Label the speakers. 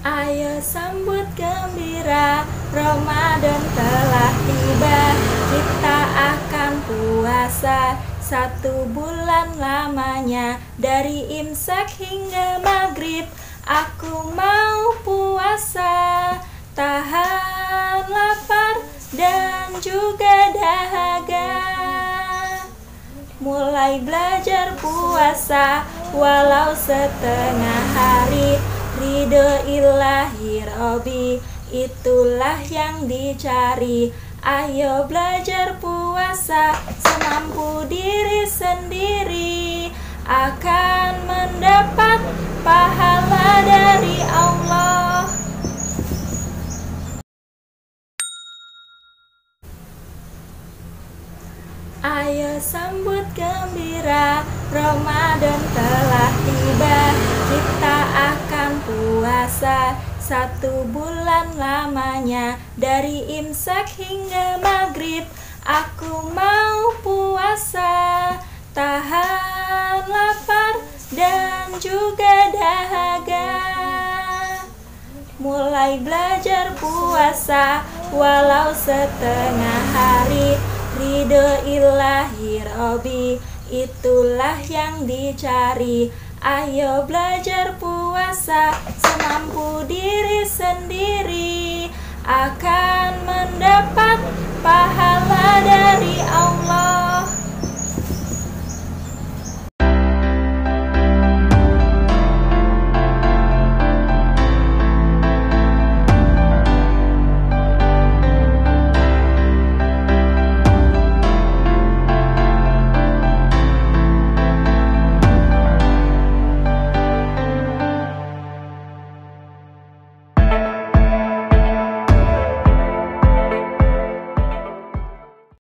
Speaker 1: Ayo sambut gembira, Ramadan telah tiba. Kita akan puasa 1 bulan lamanya, dari imsak hingga maghrib. Aku mau puasa, tahan lapar dan juga dahaga. Mulai belajar puasa walau setengah hari. Ridho ilahi Robi, itulah yang dicari. Ayo belajar puasa semampu diri sendiri, akan mendapat pahala dari Allah. Ayo sambut gembira, Ramadan telah tiba. Kita akan puasa 1 bulan lamanya, dari imsak hingga maghrib. Aku mau puasa, tahan lapar dan juga dahaga. Mulai belajar puasa walau setengah hari. Ridho ilahi Robi, itulah yang dicari. Ayo belajar puasa semampu diri sendiri, akan mendapat pahala dari Allah.